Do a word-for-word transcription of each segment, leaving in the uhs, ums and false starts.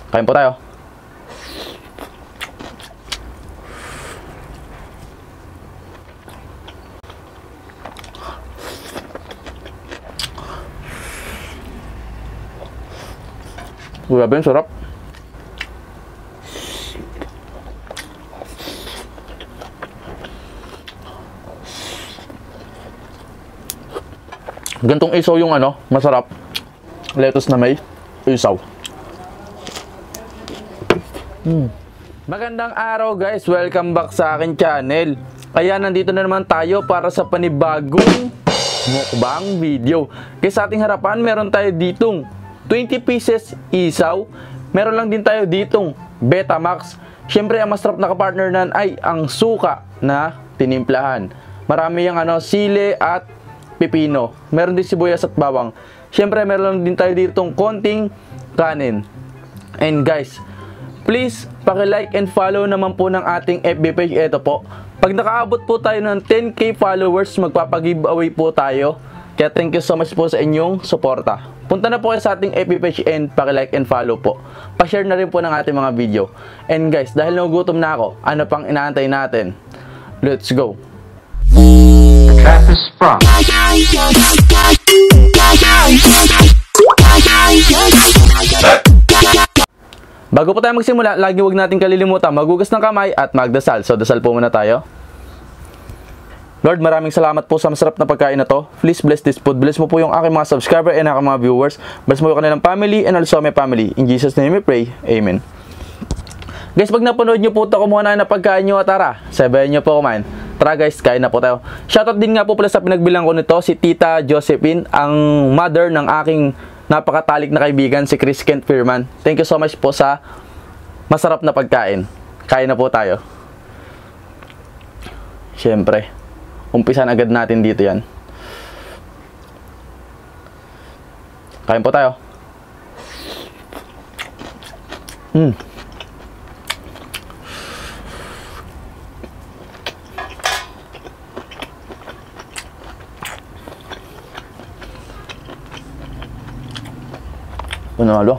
Kain po tayo. Grabe, sarap. Gantong isaw yung ano, masarap. Lettuce na may isaw. Mm. Magandang araw guys, welcome back sa akin channel. Kaya nandito na naman tayo para sa panibagong mukbang video. Kaya sa ating harapan, meron tayo ditong twenty pieces isaw. Meron lang din tayo ditong Betamax. Siyempre, ang masarap na kapartner nan ay ang suka na tinimplahan. Marami yung ano, sili at pipino. Meron din sibuyas at bawang. Siyempre, meron din tayo ditong konting kanin. And guys, please, paki-like and follow naman po ng ating F B page. Ito po. Pag nakaabot po tayo ng ten K followers, magpapag-giveaway po tayo. Kaya thank you so much po sa inyong suporta. Punta na po kayo sa ating F B page and paki-like and follow po. Pa-share na rin po ng ating mga video. And guys, dahil nagugutom na ako, ano pang inaantay natin? Let's go! Bago po tayo magsimula, lagi huwag natin kalilimutan maghugas ng kamay at magdasal. So dasal po muna tayo. Lord, maraming salamat po sa masarap na pagkain na to. Please bless this food. Bless mo po yung aking mga subscriber and aking mga viewers. Bless mo yung kanilang family and also my family. In Jesus' name we pray. Amen. Guys, pag napanood nyo po ito, kumuha na na pagkain nyo at tara, sabayan nyo po kumain. Tara guys, kain na po tayo. Shoutout din nga po pala sa pinagbilang ko nito, si Tita Josephine, ang mother ng aking napakatalik na kaibigan, si Chris Kent Firman. Thank you so much po sa masarap na pagkain. Kain na po tayo. Siyempre, umpisan agad natin dito yan. Kain po tayo. Hmm. Panalo.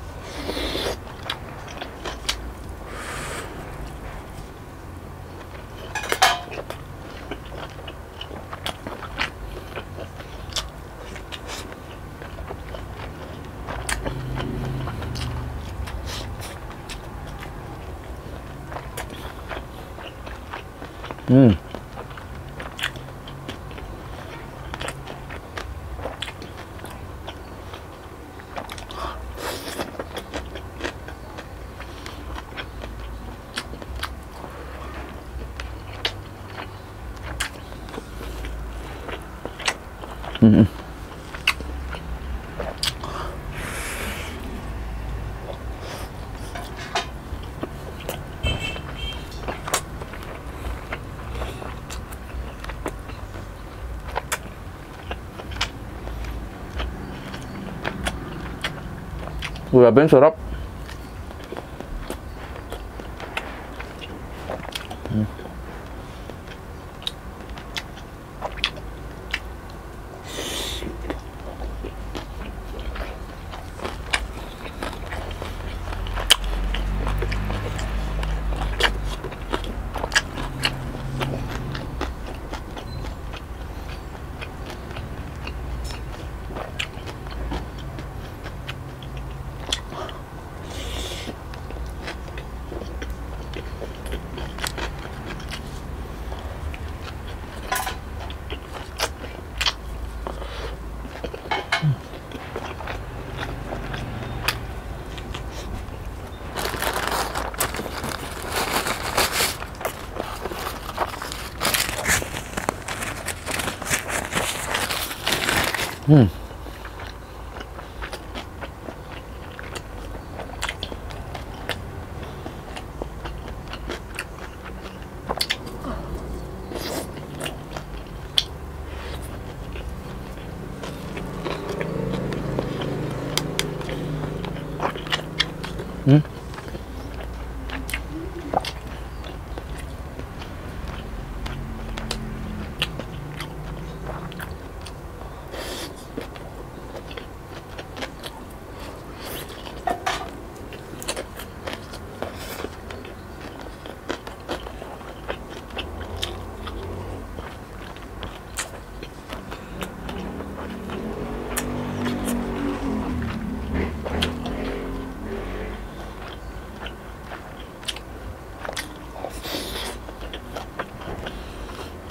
Hmm. Mm-hmm. Grabe, ang sarap. Hmm. Hmm. Hmm.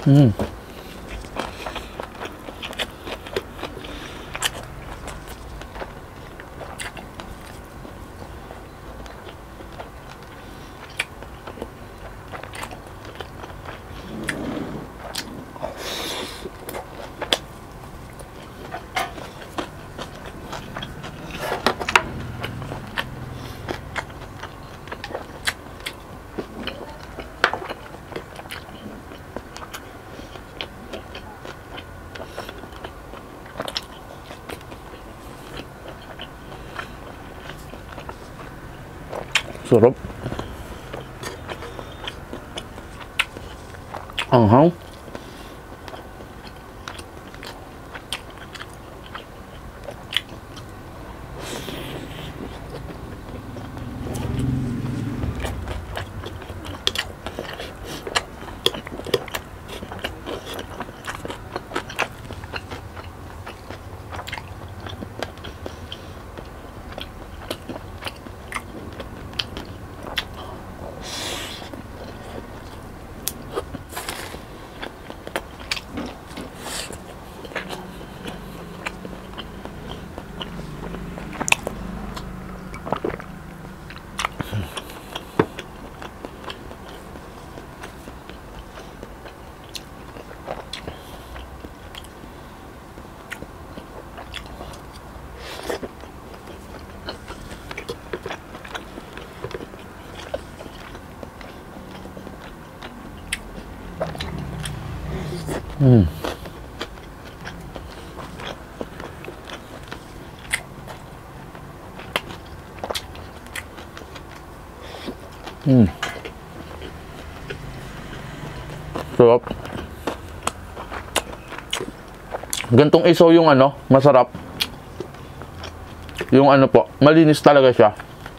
Mm. Sarap. Anghang. Mm. Mm. Sarap. Gantong isaw yung ano, masarap. Yung ano po, malinis talaga siya.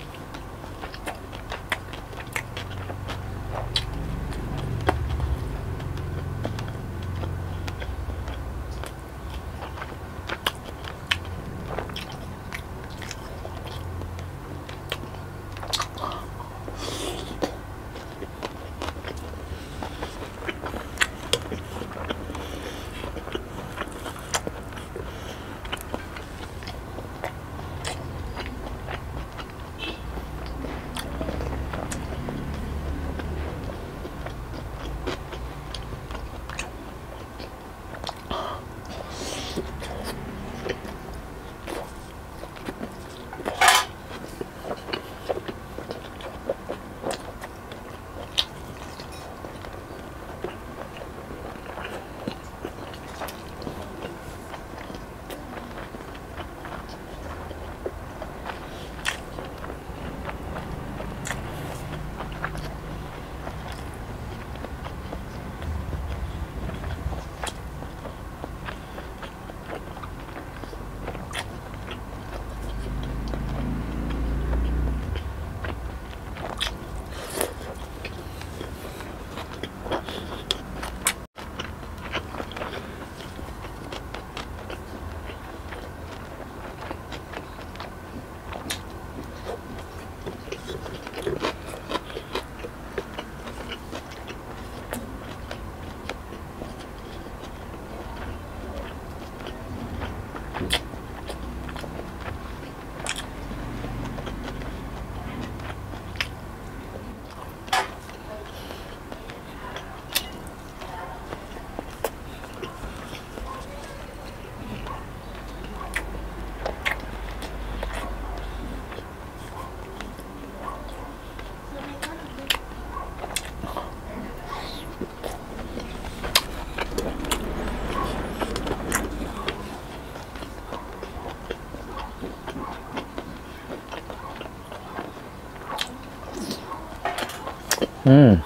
Hmm.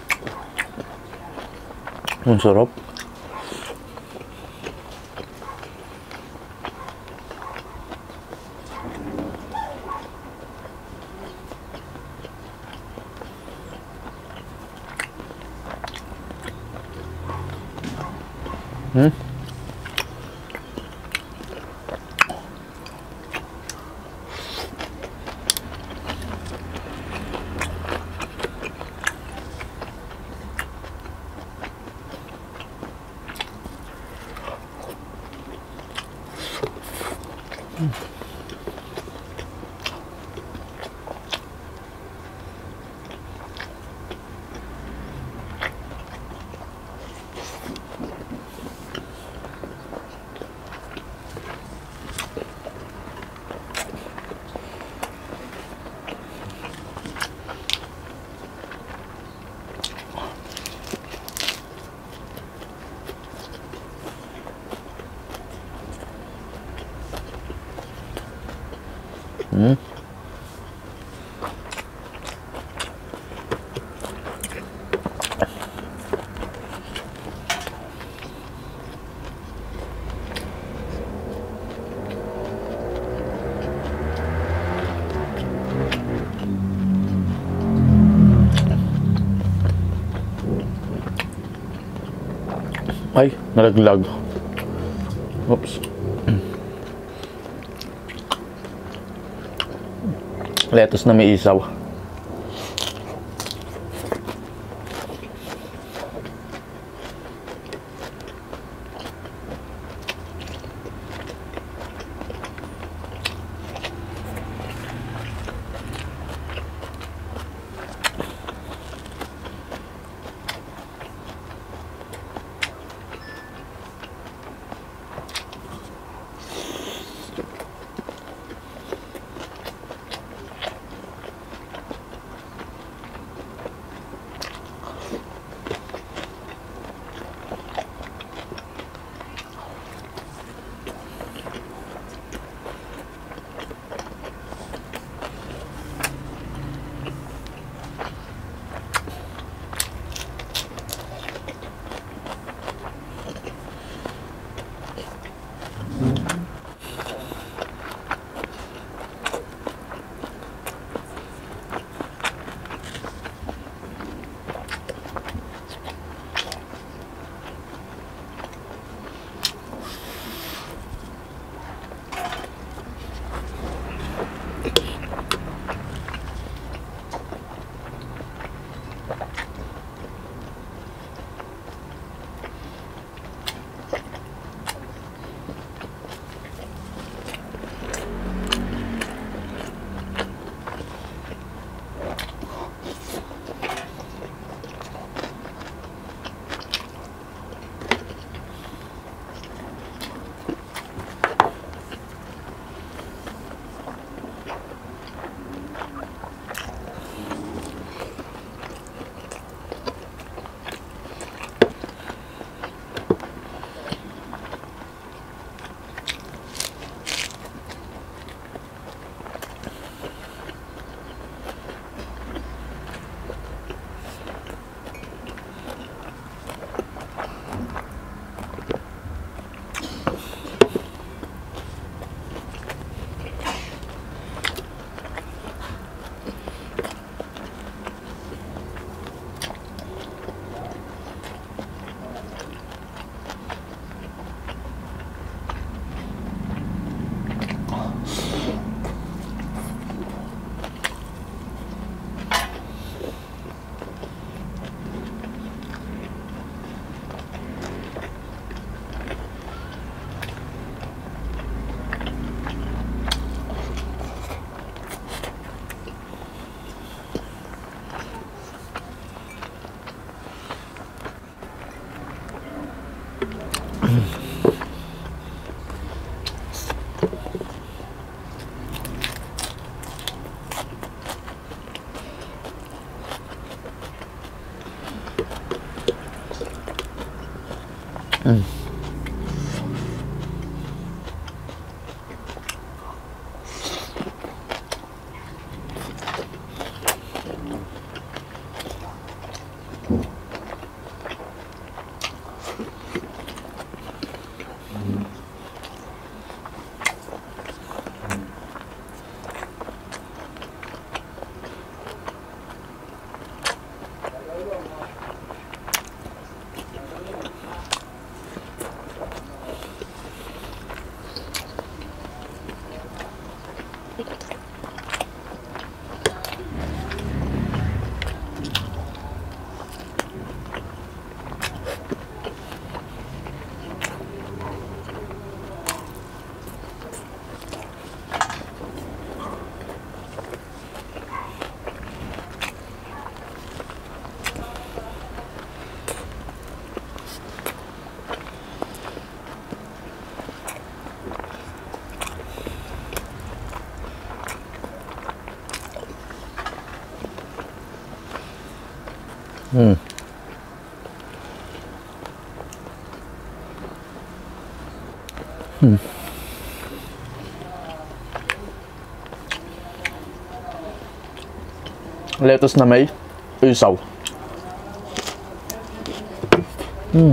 Ang sarap. Hmm. Ay, nalaglag. Oops. Lettuce na may isaw. Mm. Hmm. Hmm. Lettuce na may isaw. Hmm.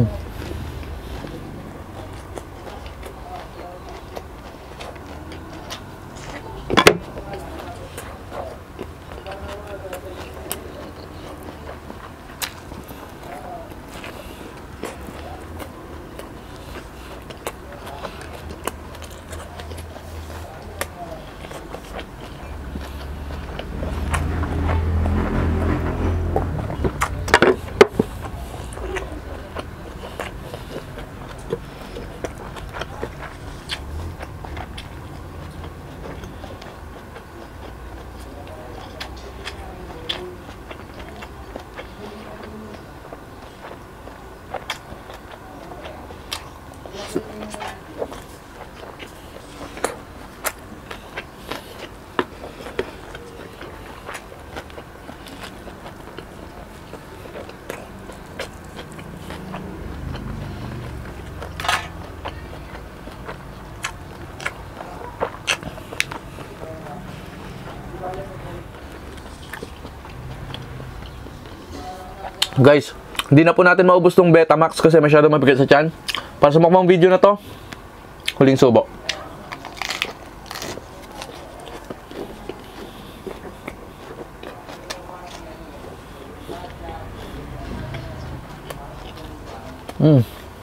Guys, hindi na po natin maubos tong Betamax kasi masyado mabigat sa tiyan. Para sa mukbang video na to, huling subo. Mm.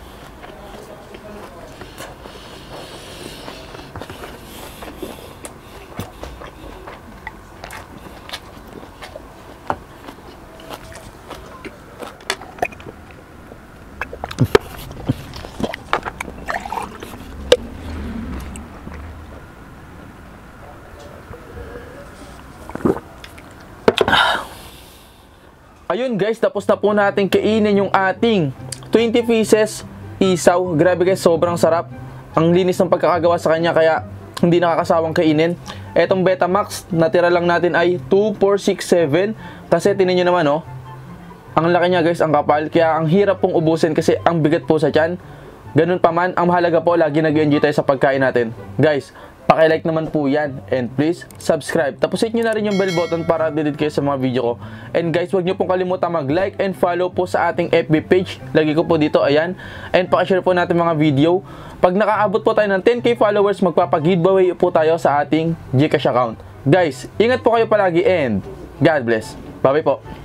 Ayun guys, tapos na po natin kainin yung ating twenty pieces isaw. Grabe guys, sobrang sarap. Ang linis ng pagkakagawa sa kanya kaya hindi nakakasawang kainin. Etong Betamax, natira lang natin ay two, four, six, seven. Kasi tinan nyo naman oh, ang laki niya guys, ang kapal. Kaya ang hirap pong ubusin kasi ang bigat po sa tiyan. Ganun pa man, ang mahalaga po, lagi nag-enjoy tayo sa pagkain natin. Guys, paki-like naman po yan. And please, subscribe. Tapos hit nyo na rin yung bell button para updated kayo sa mga video ko. And guys, huwag nyo pong kalimutan mag-like and follow po sa ating F B page. Lagi ko po dito, ayan. And paki-share po natin mga video. Pag nakaabot po tayo ng ten K followers, magpapag-giveaway po tayo sa ating Gcash account. Guys, ingat po kayo palagi and God bless. Bye-bye po.